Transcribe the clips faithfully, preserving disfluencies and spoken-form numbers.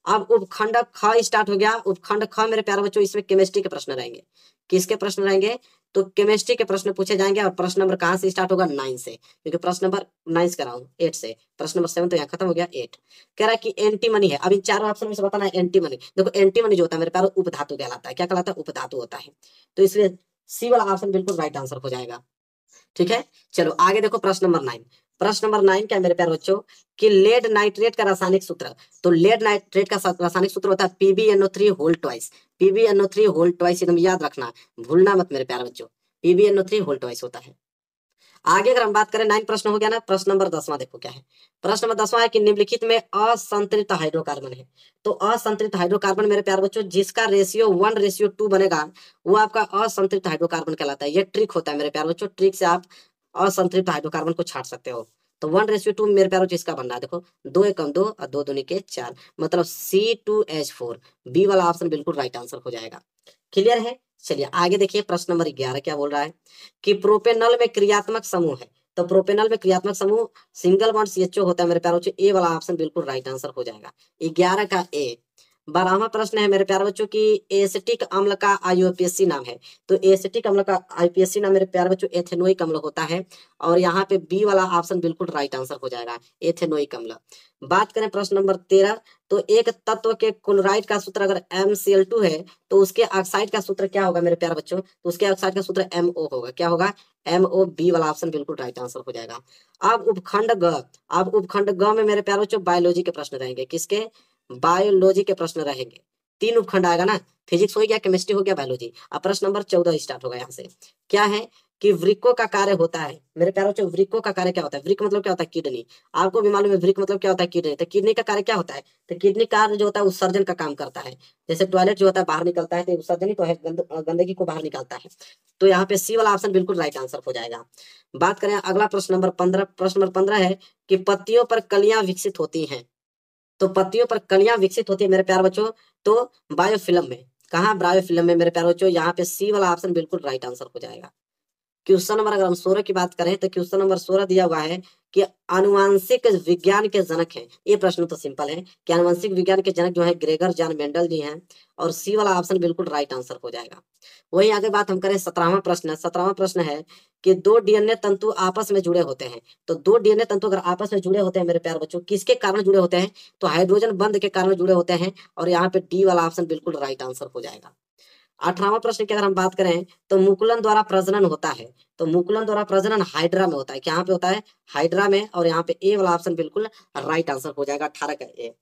अब उपखंड ख स्टार्ट हो गया। उपखंड ख मेरे प्यारे बच्चों इसमें केमिस्ट्री के प्रश्न रहेंगे। किसके प्रश्न रहेंगे? तो केमिस्ट्री के प्रश्न पूछे जाएंगे। और प्रश्न नंबर कहाँ से स्टार्ट होगा? नाइन से, क्योंकि प्रश्न नंबर नाइन से कराऊं एट से। प्रश्न नंबर सेवन तो यहाँ खत्म हो गया। एट कह रहा है कि एंटीमनी है। अब इन चारों ऑप्शन में से बताना है एंटीमनी। देखो एंटीमनी जो होता है मेरे प्यारे उपधातु कहलाता है। क्या कहलाता है? उपधातु होता है। तो इसलिए सी वाला ऑप्शन बिल्कुल राइट आंसर हो जाएगा। ठीक है, चलो आगे देखो प्रश्न नंबर नाइन। प्रश्न नंबर नाइन क्या है मेरे प्यारे बच्चों कि लेड नाइट्रेट का रासायनिक सूत्र। तो लेड नाइट्रेट का सा- रासायनिक सूत्र होता है P B N O three whole twice. P B N O three whole twice एकदम याद रखना, भूलना मत मेरे प्यारे बच्चों। पीबीएनओ थ्री होल ट्वाइस होता है। आगे अगर हम बात करें, नाइन प्रश्न हो गया ना। प्रश्न नंबर दसवां देखो क्या है। प्रश्न नंबर दसवां है कि निम्नलिखित में असंतृप्त हाइड्रोकार्बन है। तो असंतृप्त हाइड्रोकार्बन मेरे प्यारे बच्चों जिसका रेशियो वन रेशियो टू बनेगा वो आपका असंतृप्त हाइड्रोकार्बन कहलाता है। ये ट्रिक होता है मेरे प्यारे बच्चों, ट्रिक से आप असंतृप्त हाइड्रोकार्बन को छांट सकते हो। तो वन रेशियो टू मेरे प्यारे बच्चों इसका बनना है। देखो दो एकम दो और दो दूनी के चार, मतलब C two H four. B वाला ऑप्शन बिल्कुल राइट आंसर हो जाएगा। क्लियर है? चलिए आगे देखिए प्रश्न नंबर ग्यारह क्या बोल रहा है कि प्रोपेनॉल में क्रियात्मक समूह है। तो प्रोपेनॉल में क्रियात्मक समूह सिंगल बॉन्ड सीएचओ होता है मेरे प्यारे बच्चों। ए वाला ऑप्शन बिल्कुल राइट आंसर हो जाएगा। ग्यारह का ए। बारहवां प्रश्न है मेरे प्यारे बच्चों की एसिटिक अम्ल का आईयूपीएसी नाम है। तो एसिटिक अम्ल का आईयूपीएसी नाम मेरे प्यारे बच्चों एथेनोइक अम्ल होता है। और यहाँ पे बी वाला ऑप्शन बिल्कुल राइट आंसर हो जाएगा, एथेनोइक अम्ल। बात करें प्रश्न नंबर तेरह। तो एक तत्व के क्लोराइड का सूत्र अगर एम सी एल टू है तो उसके ऑक्साइड का सूत्र क्या होगा मेरे प्यारे बच्चों? तो उसके ऑक्साइड का सूत्र एम ओ होगा। क्या होगा? M O. बी वाला ऑप्शन बिल्कुल राइट आंसर हो जाएगा। अब उपखंड ग। अब उपखंड ग में मेरे प्यारे बच्चों बायोलॉजी के प्रश्न रहेंगे। किसके? बायोलॉजी के प्रश्न रहेंगे। तीन उपखंड आएगा ना, फिजिक्स हो गया, केमिस्ट्री हो गया, बायोलॉजी। अब प्रश्न नंबर चौदह स्टार्ट होगा यहाँ से। क्या है कि वृक्कों का कार्य होता है मेरे प्यारे बच्चों। वृक्कों का कार्य क्या होता है? वृक्क मतलब क्या होता है? किडनी। आपको भी मालूम है वृक्क मतलब क्या होता है? किडनी। तो किडनी का कार्य क्या होता है? तो किडनी कार्य जो होता है उत्सर्जन का काम करता है। जैसे टॉयलेट जो होता है बाहर निकलता है तो उत्सर्जन ही तो है, गंद, गंदगी को बाहर निकालता है। तो यहाँ पे सी वाला ऑप्शन बिल्कुल राइट आंसर हो जाएगा। बात करें अगला प्रश्न नंबर पंद्रह। प्रश्न नंबर पंद्रह है कि पत्तियों पर कलियां विकसित होती हैं। तो पत्तियों पर कलियां विकसित होती है मेरे प्यारे बच्चों तो बायोफिल्म में। कहाँ? बायोफिल्म में मेरे प्यारे बच्चों। यहाँ पे सी वाला ऑप्शन बिल्कुल राइट आंसर हो जाएगा। क्वेश्चन नंबर अगर हम सोलह की बात करें तो क्वेश्चन नंबर सोलह दिया हुआ है कि आनुवंशिक विज्ञान के जनक हैं। ये प्रश्न तो सिंपल है कि आनुवंशिक विज्ञान के जनक जो है ग्रेगर जॉन मेंडल जी हैं। और सी वाला ऑप्शन बिल्कुल राइट आंसर हो जाएगा। वही आगे बात हम करें सत्रहवां प्रश्न। सत्रहवां प्रश्न है कि दो डीएनए तंतु आपस में जुड़े होते हैं। तो दो डीएनए तंतु अगर आपस में जुड़े होते हैं मेरे प्यारे बच्चों किसके कारण जुड़े होते हैं? तो हाइड्रोजन बंध के कारण जुड़े होते हैं। और यहाँ पे डी वाला ऑप्शन बिल्कुल राइट आंसर हो जाएगा। अठारहवां प्रश्न की अगर हम बात करें तो मुकुलन द्वारा प्रजनन होता है। तो मुकुलन द्वारा प्रजनन हाइड्रा में होता है। क्या पे होता है? हाइड्रा में। और यहाँ पे ए वाला ऑप्शन बिल्कुल राइट आंसर हो जाएगा, अठारह का ए।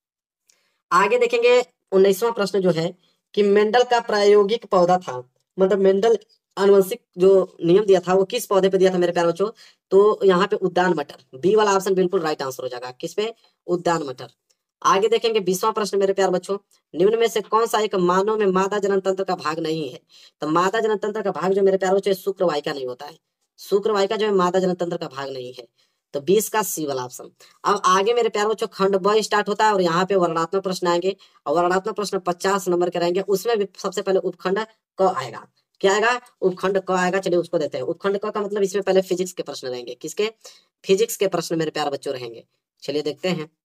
आगे देखेंगे उन्नीसवां प्रश्न जो है कि मेंडल का प्रायोगिक पौधा था। मतलब मेंडल आनुवंशिक जो नियम दिया था वो किस पौधे पे दिया था मेरे प्यारे बच्चों? तो यहाँ पे उद्यान मटर। बी वाला ऑप्शन बिल्कुल राइट आंसर हो जाएगा। किस पे? उद्यान मटर। आगे देखेंगे बीसवां प्रश्न मेरे प्यारे बच्चों। निम्न में से कौन सा एक मानव में मादा जनन तंत्र का भाग नहीं है? तो मादा जनन तंत्र का भाग जो मेरे प्यारे बच्चों शुक्रवाहिका नहीं होता है। शुक्रवाहिका जो है मादा जनन तंत्र का भाग नहीं है। तो बीस का सी वाला ऑप्शन। अब आगे मेरे प्यारे बच्चों खंड ब स्टार्ट होता है और यहाँ पे वर्णनात्मक प्रश्न आएंगे। और वर्णनात्मक प्रश्न पचास नंबर के रहेंगे। उसमें भी सबसे पहले उपखंड क आएगा। क्या आएगा? उपखंड क आएगा। चलिए उसको देते हैं। उपखंड क का मतलब इसमें पहले फिजिक्स के प्रश्न रहेंगे। किसके? फिजिक्स के प्रश्न मेरे प्यारे बच्चों रहेंगे। चलिए देखते हैं।